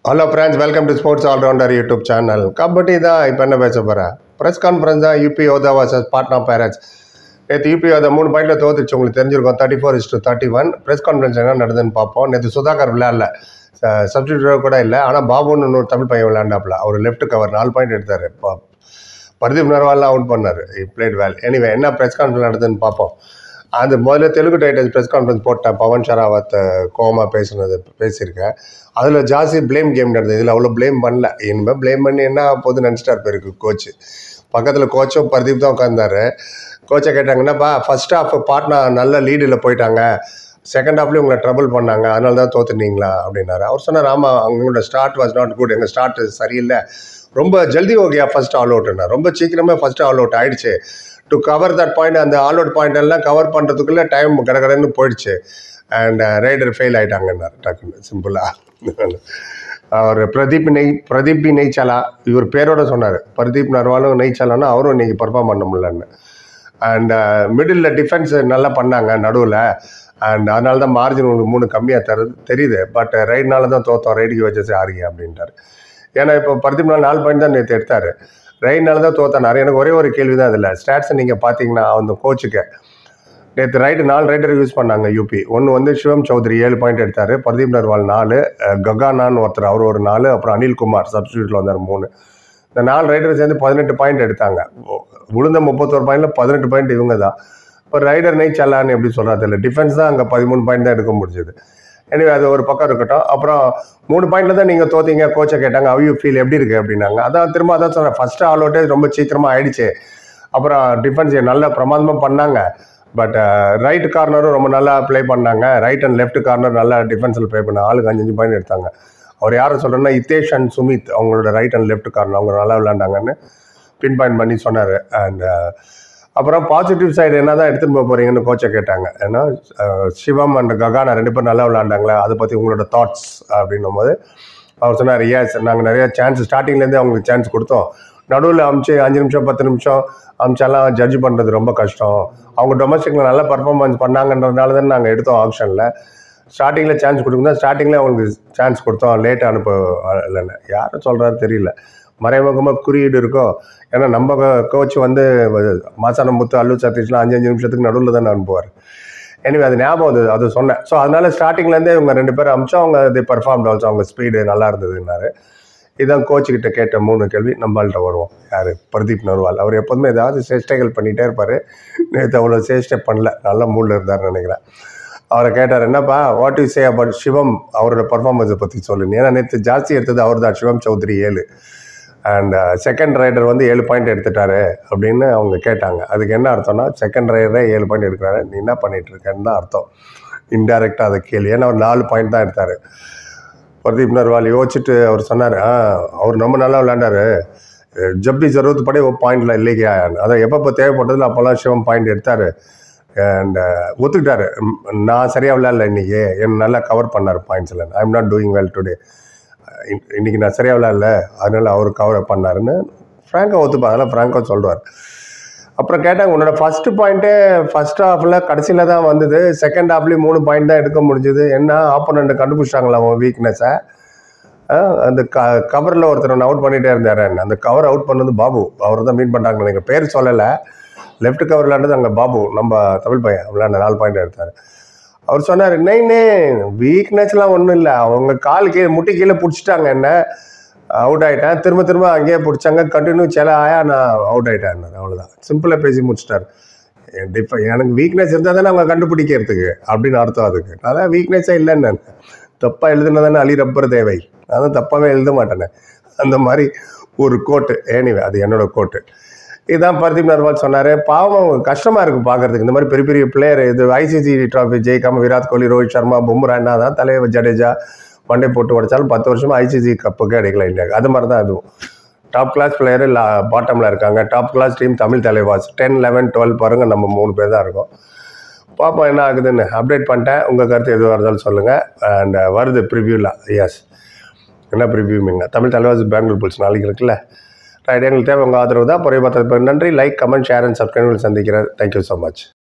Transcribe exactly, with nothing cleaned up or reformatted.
Hello friends, welcome to sports all rounder YouTube channel. Kabaddi தான் இப்போ என்ன பேச போகிறேன். ப்ரெஸ் கான்ஃபரன்ஸ் தான் UP Yoddha versus Patna pirates. நேற்று யூபி யோதா மூணு பாயிண்டில் தோத்துச்சு, உங்களுக்கு தெரிஞ்சிருக்கும். Thirty four is to thirty one. Press conference என்ன நடந்ததுன்னு பார்ப்போம். நேற்று சுதாகர் விளையாடல, சப்ஸ்டியூட் கூட இல்லை. ஆனால் பாபுன்னு இன்னொரு தமிழ் பையன் விளையாண்டாப்ல. அவர் லெஃப்ட் கவர் நாலு பாயிண்ட் எடுத்தார். பர்தீப் நர்வால்லாம் அவுட் பண்ணார். Played well. எனிவே என்ன ப்ரெஸ் கான்ஃபரன்ஸ் நடந்ததுன்னு பார்ப்போம். அந்த முதல்ல தெலுங்கு டைட்டன்ஸ் ப்ரெஸ் கான்ஃபரன்ஸ் போட்டேன். பவன் ஷராவத் கோமா பேசுனது பேசியிருக்கேன். அதில் ஜாஸ்தி ப்ளேம் கேம் நடந்தது. இதில் அவ்வளோ ப்ளேம் பண்ணல. இனிமேல் ப்ளேம் பண்ணி என்ன போது நினச்சிட்டார் பேருக்கு கோச்சு. பக்கத்தில் கோச்சும் பர்தீப் தான் உட்காந்தாரு. கோச்சை கேட்டாங்கன்னாப்பா, ஃபர்ஸ்ட் ஹாஃப் பாட்னா நல்ல லீடில் போயிட்டாங்க, செகண்ட் ஹாஃப்லேயும் உங்களை ட்ரபிள் பண்ணாங்க, அதனால தான் தோத்துனீங்களா அப்படின்னாரு. அவர் சொன்னார், ஆமாம் அவங்களோட ஸ்டார்ட் வாஸ் நாட் குட், எங்கள் ஸ்டார்ட் சரியில்லை, ரொம்ப ஜல்தி ஓகேயா ஃபர்ஸ்ட் ஆல் அவுட்னா, ரொம்ப சீக்கிரமே ஃபர்ஸ்ட் ஆல் அவுட் ஆயிடுச்சு. டு கவர் தட் பாயிண்ட், அந்த ஆல் அவுட் பாயிண்ட் எல்லாம் கவர் பண்ணுறதுக்குள்ளே டைம் கடகடன்னு போயிடுச்சு. அண்ட் ரைடர் ஃபெயில் ஆகிட்டாங்கன்னாரு டக்குன்னு சிம்பிளாக. அவர் பிரதீப் நெய் பிரதீப் நெய்ச்சாலா இவர் பேரோட சொன்னார். பிரதீப் நர்வாலும் நெய்ச்சாலான்னா அவரும் இன்னைக்கு பர்ஃபார்ம் பண்ண முடியலன்னு. அண்ட் மிடில் டிஃபென்ஸ் நல்லா பண்ணாங்க நடுவில். அண்ட் அதனால தான் மார்ஜின் உங்களுக்கு மூணு கம்மியாக தருது தெரியுது. பட் ரைட்னால தான் தோற்றோம், ரைடுக்கு வச்சு ஆறுங்க அப்படின்ட்டார். ஏன்னா இப்போ பிரதீப் நாள் நாலு பாயிண்ட் தான் நேற்று எடுத்தார். ரைட்னால தான் தோத்தானார். எனக்கு ஒரே ஒரு கேள்வி தான் இதில். ஸ்டாட்ஸை நீங்கள் பார்த்தீங்கன்னா அந்த கோச்சுக்கு நேற்று ரைடு நாலு ரைடர் யூஸ் பண்ணாங்க யூபி. ஒன்று வந்து சிவம் சௌத்ரி ஏழு பாயிண்ட் எடுத்தார், பிரதீப் நர்வால் நாலு, ககானான்னு ஒருத்தர் அவர் ஒரு நாலு, அப்புறம் அனில்குமார் சப்ஸ்டியூட்டில் வந்தார் மூணு. இந்த நாலு ரைடர் சேர்ந்து பதினெட்டு பாயிண்ட் எடுத்தாங்க. விழுந்த முப்பத்தோரு பாயிண்டில் பதினெட்டு பாயிண்ட் இவங்க தான். இப்போ ரைடர் நெய் சல்லான்னு எப்படி சொல்கிறது இல்லை. டிஃபென்ஸ் தான் அங்கே பதிமூணு பாயிண்ட் தான் எடுக்க முடிஞ்சது. எனவே அது ஒரு பக்கம் இருக்கட்டும். அப்புறம் மூணு பாயிண்டில் தான் நீங்கள் தோத்தீங்க. கோச்சை கேட்டாங்க, ஹவ் யூ ஃபீல், எப்படி இருக்குது அப்படின்னாங்க. அதான் திரும்ப அதான் சொன்னேன், ஃபஸ்ட்டு ஆல் அவுட்டே ரொம்ப சீக்கிரமாக ஆயிடுச்சு. அப்புறம் டிஃபென்ஸ் நல்ல பிரமாதமாக பண்ணாங்க. பட் ரைட் கார்னரும் ரொம்ப நல்லா ப்ளே பண்ணாங்க. ரைட் அண்ட் லெஃப்ட் கார்னர் நல்லா டிஃபென்ஸில் ப்ளே பண்ணாங்க. ஆளுக்கு அஞ்சு அஞ்சு பாயிண்ட் எடுத்தாங்க. அவர் யாரை சொல்கிறேன்னா இத்தேஷ் அண்ட் சுமித், அவங்களோட ரைட் அண்ட் லெஃப்ட் கார்னர் அவங்க நல்லா விளையாண்டாங்கன்னு பின் பாயிண்ட் பண்ணி சொன்னார். அண்ட் அப்புறம் பாசிட்டிவ் சைடு என்ன தான் எடுத்துகிட்டு போக போகிறீங்கன்னு கோச்சை கேட்டாங்க. ஏன்னா சிவம் அண்ட் ககானா ரெண்டு பேரும் நல்லா விளையாண்டாங்களே, அதை பற்றி உங்களோட தாட்ஸ் அப்படின்னும் போது அவர் சொன்னார், எஸ் நாங்கள் நிறையா சான்ஸ் ஸ்டார்டிங்லேருந்தே அவங்களுக்கு சான்ஸ் கொடுத்தோம். நடுவில் அமிச்சு அஞ்சு நிமிஷம் பத்து நிமிஷம் அமிச்சாலாம் ஜட்ஜ் பண்ணுறது ரொம்ப கஷ்டம். அவங்க டொமஸ்டிக்கில் நல்ல பர்ஃபார்மன்ஸ் பண்ணாங்கன்றதுனால தான் நாங்கள் எடுத்தோம் ஆப்ஷனில். ஸ்டார்டிங்கில் சான்ஸ் கொடுக்குறோம், ஸ்டார்டிங்கில் அவங்களுக்கு சான்ஸ் கொடுத்தோம், லேட் அனுப்ப இல்லைன்னு யாரும் சொல்கிறாரு தெரியல. மறைமுகமாக குறியீடு இருக்கும். ஏன்னா நம்ம கோச் வந்து மாசான முத்து அல்லு சதீஷ்லாம் அஞ்சு அஞ்சு நிமிஷத்துக்கு நடுவில் தான் அனுப்புவார். எனவே அது ஞாபகம் அது அது சொன்னேன். ஸோ அதனால ஸ்டார்டிங்லேருந்தே இவங்க ரெண்டு பேரும் அமிச்சா அவங்க இது பர்ஃபார்ம் ஆல்சோ, அவங்க ஸ்பீடு நல்லா இருந்ததுன்னாரு. இதான் கோச்சுக்கிட்ட கேட்ட மூணு கேள்வி. நம்மள்கிட்ட வருவோம். யார்? பிரதீப் நர்வால். அவர் எப்போதுமே ஏதாவது சேஷ்டைகள் பண்ணிகிட்டே இருப்பார். நேற்று அவ்வளோ சேஷ்டை பண்ணல, நல்ல மூடில் இருந்தார்னு நினைக்கிறேன். அவரை கேட்டார், என்னப்பா what you say about Shivam, அவரோட பர்ஃபார்மன்ஸை பற்றி சொல்லுங்க. ஏன்னா நேற்று ஜாஸ்தி எடுத்தது அவர் தான், சிவம் சௌத்ரி ஏழு. அண்ட் செகண்ட் ரைடர் வந்து ஏழு பாயிண்ட் எடுத்துட்டாரு அப்படின்னு அவங்க கேட்டாங்க. அதுக்கு என்ன அர்த்தம்னா, செகண்ட் ரைடரே ஏழு பாயிண்ட் எடுக்கிறாரு, நீ என்ன பண்ணிட்டு இருக்கேன்னு தான் அர்த்தம். இன்டைரக்டாக அதை கேள்வி. ஏன்னா அவர் நாலு பாயிண்ட் தான் எடுத்தார். பிரதீப் நர்வால் யோசிச்சுட்டு அவர் சொன்னார், ஆ அவர் ரொம்ப நல்லா விளையாண்டாரு, ஜப்பி ஜरूरत படி ஒரு பாயிண்ட்ல இல்லையா, அதான் எப்பப்போ தேவைப்பட்டதில் அப்போல்லாம் சிவம் பாயிண்ட் எடுத்தார். அண்ட் ஒத்துக்கிட்டாரு, நான் சரியாக விளையாடல இன்னைக்கு, என்ன நல்லா கவர் பண்ணார் பாயிண்ட்ஸில், I am not doing well today, இன்னைக்கு நான் சரியாக விளையாடல அதனால அவர் கவர் பண்ணாருன்னு ஃப்ராங்காக ஒத்துப்பா. அதெல்லாம் ஃப்ராங்காக சொல்லுவார். அப்புறம் கேட்டாங்க, உன்னோட ஃபஸ்ட்டு பாயிண்ட்டே ஃபஸ்ட் ஹாஃபில் கடைசியில் தான் வந்தது, செகண்ட் ஹாஃப்லேயும் மூணு பாயிண்ட் தான் எடுக்க முடிஞ்சுது, என்ன ஆப்போனண்ட் கண்டுபிடிச்சிட்டாங்களா அவன் வீக்னஸை? அந்த க கவரில் ஒருத்தர் ஒன்று அவுட் பண்ணிகிட்டே இருந்தார். அந்த கவர் அவுட் பண்ணது பாபு, அவர் தான் மீன் பண்ணுறாங்க நினைக்கிறேன், பேர் சொல்லலை. லெஃப்ட் கவர் விளையாண்டது அங்கே பாபு, நம்ம தமிழ் பையன் விளையாண்ட நாலு பாயிண்ட் எடுத்தார். அவர் சொன்னார், இன்னே வீக்னஸ்லாம் ஒன்றும் இல்லை, அவங்க கால் கீழே முட்டி கீழே பிடிச்சிட்டாங்க, என்ன அவுட் ஆகிட்டேன், திரும்ப திரும்ப அங்கேயே பிடிச்சாங்க, கண்டினியூ சில ஆயா நான் அவுட் ஆகிட்டேன், அவ்வளோதான், சிம்பிளாக பேசி முடிச்சிட்டார். டிஃப எனக்கு வீக்னஸ் இருந்தால் தானே அவங்க கண்டுபிடிக்கிறதுக்கு அப்படின்னு அர்த்தம். அதுக்கு அதான் வீக்னஸே இல்லைன்னு, தப்பாக எழுதுனா தானே அலி ரப்பர் தேவை, அதான் தப்பாகவே எழுத மாட்டேனே, அந்த மாதிரி ஒரு கோட்டு. ஏனிவே அது என்னோட கோட்டு. இதுதான் பிரதீப் நர்வால் சொன்னார். பாவம் கஷ்டமாக இருக்குது பார்க்குறதுக்கு, இந்த மாதிரி பெரிய பெரிய பிளேயர், இது ஐசிசி ட்ராஃபி ஜெயிக்காமல் விராட் கோலி, ரோஹித் சர்மா, பும்ரா என்ன தான் தலைவர் ஜடேஜா மண்டே போட்டு உடைச்சாலும் பத்து வருஷமாக ஐசிசி கப்புக்கு அடிக்கல இந்தியாவுக்கு. அது மாதிரி தான் இதுவும். டாப் கிளாஸ் பிளேயரு லா பாட்டமில் இருக்காங்க. Top class team Tamil Thalaivas ten eleven twelve பாருங்கள், நம்ம மூணு பேர் தான் இருக்கோம். பார்ப்போம் என்ன ஆகுதுன்னு. அப்டேட் பண்ணிட்டேன். உங்கள் கருத்து எதுவாக இருந்தாலும் சொல்லுங்கள். அண்ட் வருது ப்ரிவியூவில். எஸ், என்ன ப்ரிவியூமிங்க, தமிழ் தலைவாஸ் பெங்களூர் புல்ஸ் நாளைக்கு இருக்குல்ல. ரைட், எங்களுக்கு தேவை உங்கள் ஆதரவு தான். பொறைய பார்த்தது நன்றி. Like, comment, share and subscribe சந்திக்கிறேன். Thank you so much.